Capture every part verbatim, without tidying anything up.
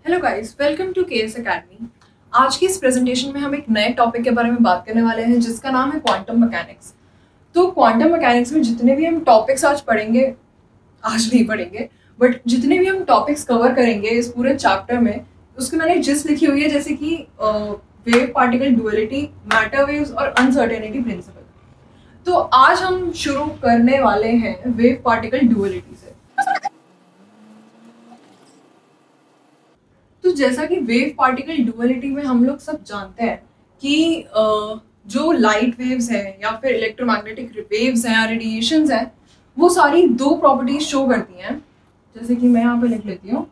Hello guys, welcome to KS academy. आज की इस प्रेजेंटेशन में हम एक नए टॉपिक के बारे में बात करने वाले हैं जिसका नाम है क्वांटम मैकेनिक्स। तो क्वांटम मैकेनिक्स में जितने भी हम टॉपिक्स आज पढ़ेंगे, आज नहीं पढ़ेंगे बट जितने भी हम टॉपिक्स कवर करेंगे इस पूरे चैप्टर में, उसकी मैंने जिस लिखी हुई है जैसे कि wave particle duality, matter waves और अनसर्टेनिटी प्रिंसिपल। तो आज हम शुरू करने वाले हैं वेव पार्टिकल डुअलिटी से। तो जैसा कि वेव पार्टिकल डुअलिटी में हम लोग सब जानते हैं कि जो लाइट वेव्स हैं या फिर इलेक्ट्रोमैग्नेटिक वेव्स हैं या रेडिएशंस हैं, वो सारी दो प्रॉपर्टीज शो करती हैं। जैसे कि मैं यहाँ पे लिख लेती हूँ,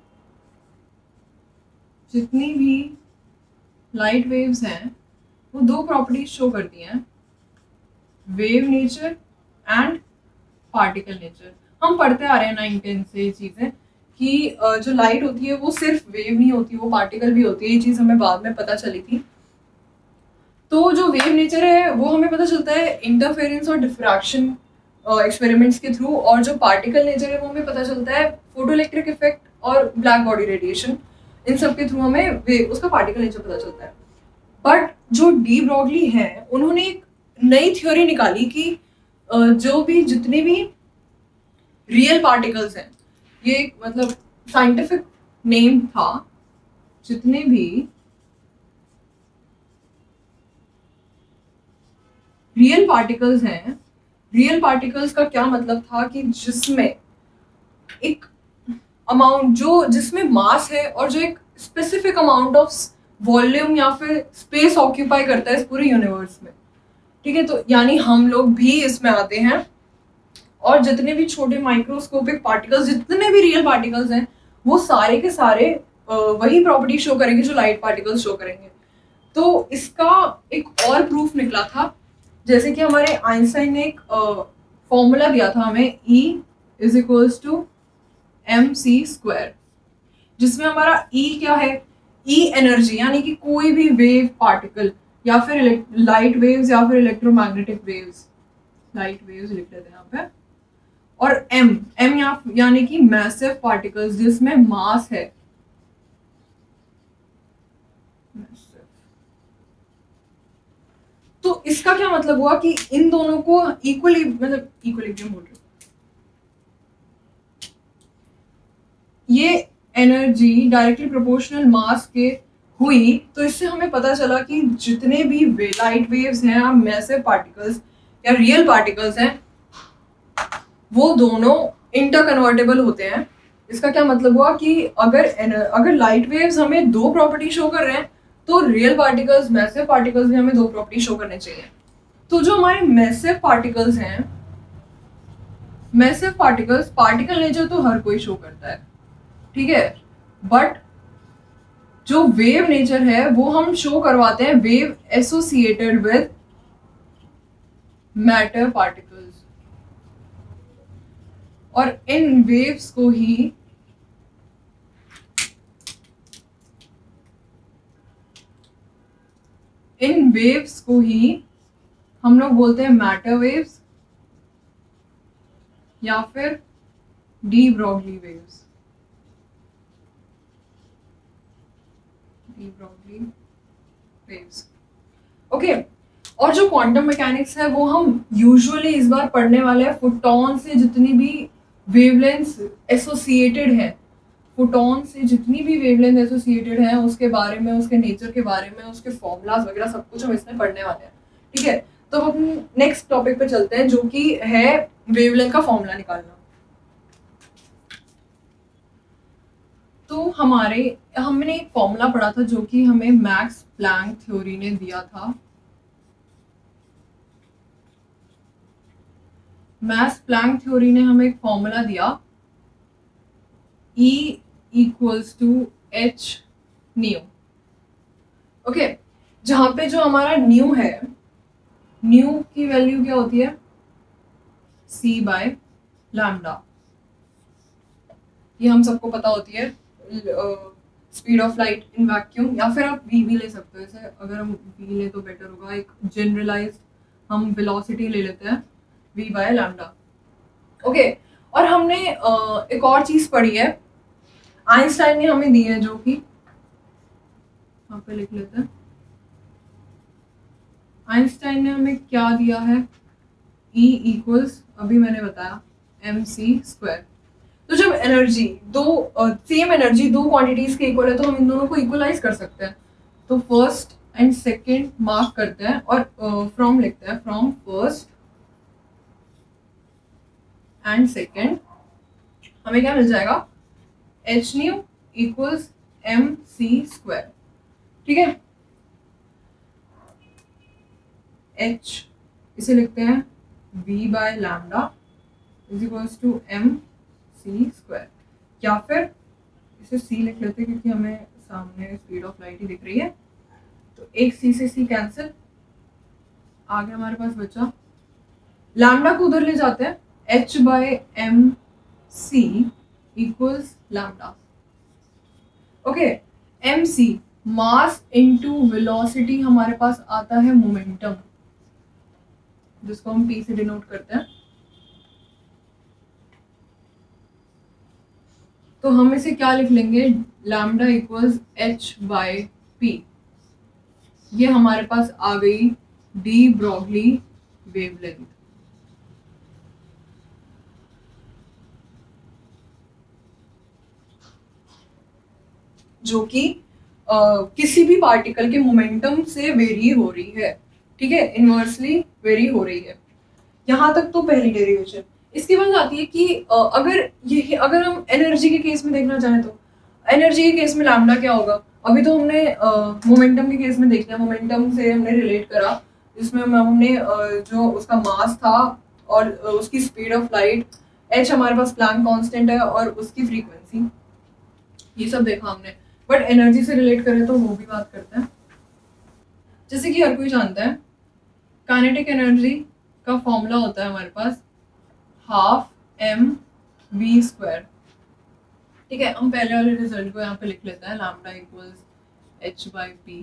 जितनी भी लाइट वेव्स हैं वो दो प्रॉपर्टीज शो करती हैं, wave nature and particle nature. हम पढ़ते आ रहे हैं नाइन टेन से ये चीज़ें कि जो लाइट होती है वो सिर्फ वेव नहीं होती, वो पार्टिकल भी होती है। ये चीज़ हमें बाद में पता चली थी। तो जो वेव नेचर है वो हमें पता चलता है इंटरफेरेंस और डिफ्रैक्शन एक्सपेरिमेंट्स के थ्रू, और जो पार्टिकल नेचर है वो हमें पता चलता है फोटोइलेक्ट्रिक इफेक्ट और ब्लैक बॉडी रेडिएशन, इन सब के थ्रू हमें वेव उसका पार्टिकल नेचर पता चलता है। बट जो डी ब्रॉगली हैं उन्होंने एक नई थ्योरी निकाली कि जो भी जितने भी रियल पार्टिकल्स हैं, ये एक मतलब साइंटिफिक नेम था, जितने भी रियल पार्टिकल्स हैं, रियल पार्टिकल्स का क्या मतलब था कि जिसमें एक अमाउंट जो जिसमें मास है और जो एक स्पेसिफिक अमाउंट ऑफ वॉल्यूम या फिर स्पेस ऑक्यूपाई करता है इस पूरे यूनिवर्स में। ठीक है, तो यानी हम लोग भी इसमें आते हैं, और जितने भी छोटे माइक्रोस्कोपिक पार्टिकल्स, जितने भी रियल पार्टिकल्स हैं, वो सारे के सारे वही प्रॉपर्टी शो करेंगे जो लाइट पार्टिकल्स शो करेंगे। तो इसका एक और प्रूफ निकला था, जैसे कि हमारे आइंस्टाइन ने एक फॉर्मूला दिया था हमें, E is equals to M C square, जिसमें हमारा E क्या है, E एनर्जी, यानी कि कोई भी वेव पार्टिकल या फिर लाइट वेव्स या फिर इलेक्ट्रोमैग्नेटिक वेव्स, लाइट वेव्स लिख लेते हैं यहाँ पे, और M M या, यानी कि मैसिव पार्टिकल्स जिसमें मास है। तो इसका क्या मतलब हुआ कि इन दोनों को इक्वली, मतलब इक्विलिब्रियम बोल रहे हो, ये एनर्जी डायरेक्टली प्रोपोर्शनल मास के हुई। तो इससे हमें पता चला कि जितने भी वे, लाइट वेव्स हैं या मैसिव पार्टिकल्स या रियल पार्टिकल्स हैं, वो दोनों इंटरकन्वर्टेबल होते हैं। इसका क्या मतलब हुआ कि अगर अगर लाइट वेव्स हमें दो प्रॉपर्टी शो कर रहे हैं, तो रियल पार्टिकल्स, मैसिव पार्टिकल्स भी हमें दो प्रॉपर्टी शो करने चाहिए। तो जो हमारे मैसिव पार्टिकल्स हैं, मैसिव पार्टिकल्स, पार्टिकल नेचर तो हर कोई शो करता है, ठीक है, बट जो वेव नेचर है वो हम शो करवाते हैं wave associated with matter particles, और इन वेव्स को ही इन वेव्स को ही हम लोग बोलते हैं मैटर वेव्स या फिर de Broglie waves, de Broglie waves. Okay, और जो क्वांटम मैकेनिक्स है वो हम यूजुअली इस बार पढ़ने वाले हैं फोटॉन से जितनी भी वेवलेंथ एसोसिएटेड है, फोटॉन से जितनी भी वेवलेंथ एसोसिएटेड है उसके बारे में, उसके नेचर के बारे में, उसके फॉर्मूलाज वगैरह सब कुछ हम इसमें पढ़ने वाले हैं। ठीक है, तो हम नेक्स्ट टॉपिक पे चलते हैं, जो कि है वेवलेंथ का फॉर्मूला निकालना। तो हमारे हमने एक फॉर्मूला पढ़ा था जो कि हमें मैक्स प्लैंक थ्योरी ने दिया था। मैक्स प्लैंक थ्योरी ने हमें एक फॉर्मूला दिया, E equals to H nu. Okay, जहां पे जो हमारा न्यू है, न्यू की वैल्यू क्या होती है, C बाय लैम्डा। ये हम सबको पता होती है, speed of light in vacuum, या फिर आप V भी ले सकते हो। जैसे अगर हम V ले तो बेटर होगा, एक जनरलाइज्ड हम वेलोसिटी ले लेते हैं, V बाय लैम्डा। ओके, और हमने uh, एक और चीज पढ़ी है, आइंस्टाइन ने हमें दी है, जो कि यहाँ पे लिख लेते हैं। आइंस्टाइन ने हमें क्या दिया है, E इक्वल्स, अभी मैंने बताया एम सी स्क्वायर। तो जब एनर्जी दो सेम एनर्जी दो क्वांटिटीज के इक्वल है तो हम इन दोनों को इक्वलाइज कर सकते हैं। तो फर्स्ट एंड सेकंड मार्क करते हैं और फ्रॉम uh, लिखते हैं, फ्रॉम फर्स्ट एंड सेकंड हमें क्या मिल जाएगा, H nu equals M C square. ठीक है, एच इसे लिखते हैं v by lambda is equals to M C square, या फिर इसे c लिख लेते हैं क्योंकि हमें सामने स्पीड ऑफ लाइट ही दिख रही है। तो एक c से c कैंसिल, आगे हमारे पास बचा लैम्डा को उधर ले जाते हैं, h by M C equals lambda. Okay, M C mass into velocity हमारे पास आता है मोमेंटम, जिसको हम p से डिनोट करते हैं। तो हम इसे क्या लिख लेंगे, lambda equals H by P. ये हमारे पास आ गई डी ब्रॉगली वेवलेंथ। जो कि किसी भी पार्टिकल के मोमेंटम से वेरी हो रही है। ठीक है, इनवर्सली वेरी हो रही है। यहाँ तक तो पहली डेरिवेशन। इसके बाद आती है कि अगर ये अगर हम एनर्जी के केस में देखना चाहें तो एनर्जी के केस में लैम्डा क्या होगा। अभी तो हमने मोमेंटम के केस में देख लिया, मोमेंटम से हमने रिलेट करा, जिसमें हमने जो उसका मास था और उसकी स्पीड ऑफ लाइट, एच हमारे पास प्लैंक कांस्टेंट है और उसकी फ्रीक्वेंसी, ये सब देखा हमने। बट एनर्जी से रिलेट करें तो वो भी बात करते हैं। जैसे कि हर कोई जानता है काइनेटिक एनर्जी का फॉर्मूला होता है हमारे पास हाफ एम वी स्क्वायर। ठीक है, हम पहले वाले रिजल्ट को यहाँ पे लिख लेते हैं, lambda equals H by P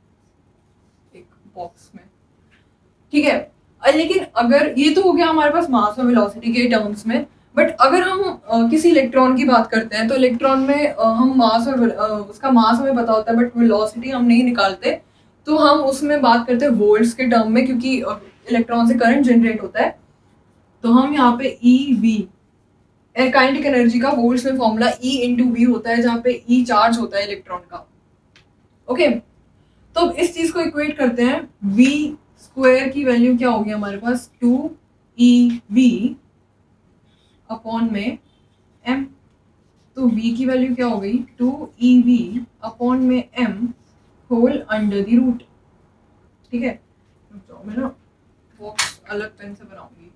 एक बॉक्स में। ठीक है, लेकिन अगर ये तो हो गया हमारे पास मास और वेलोसिटी के टर्म्स में, बट अगर हम uh, किसी इलेक्ट्रॉन की बात करते हैं तो इलेक्ट्रॉन में uh, हम मास और uh, उसका मास हमें पता होता है बट वेलोसिटी हम नहीं निकालते, तो हम उसमें बात करते हैं वोल्ट्स के टर्म में, क्योंकि इलेक्ट्रॉन से करंट जनरेट होता है। तो हम यहाँ पे ई वी काइनेटिक एनर्जी का वोल्ट्स में फॉर्मूला E इंटू वी होता है, जहाँ पे E चार्ज होता है इलेक्ट्रॉन का। ओके, तो इस चीज को इक्वेट करते हैं, V स्क्वायर की वैल्यू क्या होगी हमारे पास, टू ई वी अपॉन में m। तो V की वैल्यू क्या हो गई, टू ई वी अपॉन में m whole under the root. ठीक है, तो मैं ना बॉक्स अलग पेन से बनाऊंगी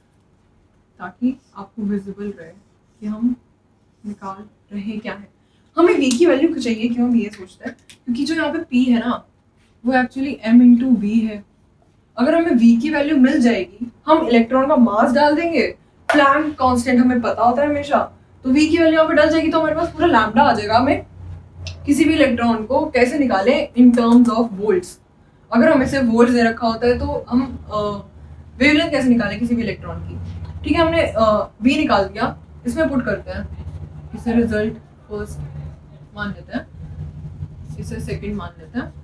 ताकि आपको विजिबल रहे कि हम निकाल रहे क्या है। हमें v की वैल्यू चाहिए, क्यों हम ये सोचते हैं क्योंकि जो यहाँ पे p है ना वो एक्चुअली m इंटू वी है। अगर हमें v की वैल्यू मिल जाएगी, हम इलेक्ट्रॉन का मास डाल देंगे, प्लैंक कांस्टेंट हमें पता होता है हमेशा, तो v की वैल्यू यहाँ पे डाल जाएगी तो हमारे पास पूरा लैम्डा आ जाएगा। हमें किसी भी इलेक्ट्रॉन को कैसे निकाले, इन टर्म्स ऑफ वोल्ट्स। अगर हमें सिर्फ वोल्ट्स दे रखा होता है तो हम वेवलेंथ कैसे निकाले किसी भी इलेक्ट्रॉन की। ठीक है, हमने v निकाल दिया, इसमें पुट करते हैं, इसे रिजल्ट फर्स्ट मान लेते हैं, इसे सेकंड मान लेते हैं।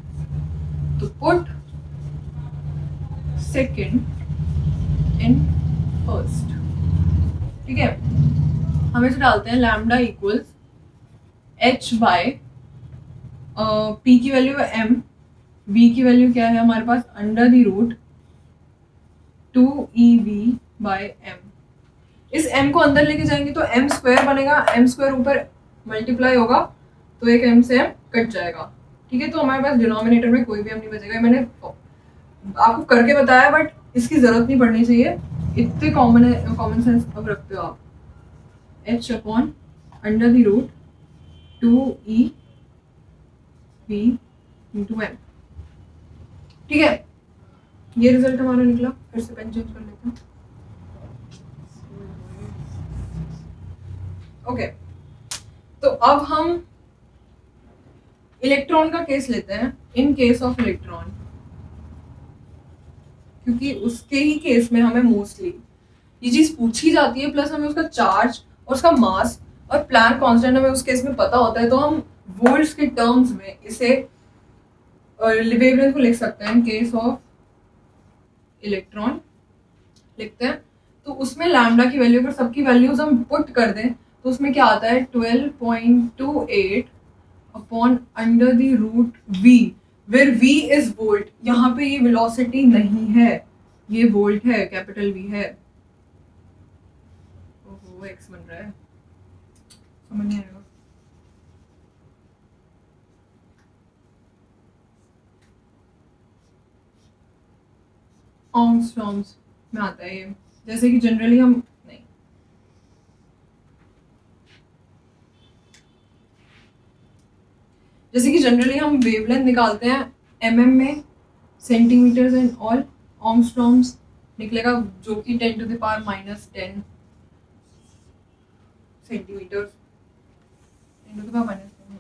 तो पुट सेकंड इन फर्स्ट। ठीक है, हम इसे डालते हैं lambda equals H by P की वैल्यू है m, v की वैल्यू क्या है हमारे पास, under the root two E V by M. इस m को अंदर लेके जाएंगे तो m स्क्वायर बनेगा, m स्क्वायर ऊपर मल्टीप्लाई होगा तो एक m से m कट जाएगा। ठीक है, तो हमारे पास डिनोमिनेटर में कोई भी m नहीं बचेगा। मैंने आपको करके बताया बट इसकी जरूरत नहीं पड़नी चाहिए, इतने कॉमन है, कॉमन सेंस अब रखते हो आप। h upon under the root two E V into M. ठीक है, ये रिजल्ट हमारा निकला। फिर से पेन चेंज कर लेते हैं। ओके, तो अब हम इलेक्ट्रॉन का केस लेते हैं। इन केस ऑफ इलेक्ट्रॉन, क्योंकि उसके ही केस में हमें मोस्टली ये चीज पूछी जाती है, प्लस हमें उसका चार्ज और उसका मास और प्लैंक कांस्टेंट हमें उस केस में पता होता है, तो हम वोल्ट्स के टर्म्स में इसे वेवलेंथ को लिख सकते हैं इन केस ऑफ इलेक्ट्रॉन लिखते हैं, तो उसमें लैम्डा की वैल्यू अगर सबकी वैल्यूज हम पुट कर दें तो उसमें क्या आता है twelve point two eight upon under the root V, where V is volt. यहाँ पे ये वेलोसिटी नहीं है, ये वोल्ट है, कैपिटल वी है। ओहो एक्स बन रहा है, समझ नहीं आएगा। ऑंग्स्ट्रॉम्स में आता है ये, जैसे कि जनरली हम नहीं जैसे कि जनरली हम वेवलेंथ निकालते हैं एमएम में, सेंटीमीटर्स एंड ऑल, ऑंग्स्ट्रॉम्स निकलेगा जो कि ten to the power minus ten centimetres, ten to the power minus ten.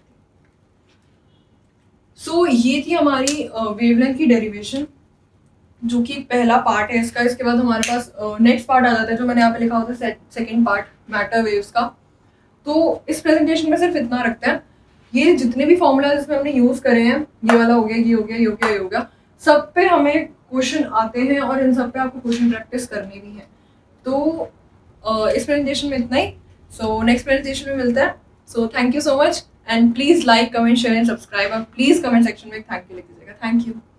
So ये थी हमारी वेवलेंथ uh, की डेरिवेशन, जो कि पहला पार्ट है इसका। इसके बाद हमारे पास नेक्स्ट uh, पार्ट आ जाता है जो मैंने यहाँ पे लिखा होता है सेकंड पार्ट, मैटर वेव्स का। तो इस प्रेजेंटेशन में सिर्फ इतना रखते हैं, ये जितने भी फॉर्मूला इसमें हमने यूज करे हैं, ये वाला हो गया, ये हो गया, ये हो गया, ये हो गया, सब पे हमें क्वेश्चन आते हैं और इन सब पे आपको क्वेश्चन प्रैक्टिस करनी भी है। तो uh, इस प्रेजेंटेशन में इतना ही। सो नेक्स्ट प्रेजेंटेशन में मिलता है। So thank you so much and please like comment share and subscribe. आप प्लीज कमेंट सेक्शन में थैंक यू लिख दीजिएगा। Thank you.